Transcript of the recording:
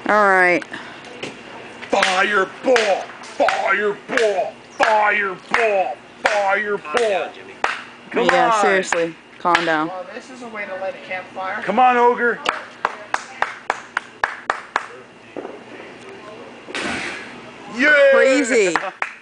Alright. Fireball! Fireball! Fireball! Fireball! Come Yeah, on! seriously. Calm down. Well, this is a way to light a campfire. Come on, Ogre! Yeah! Crazy.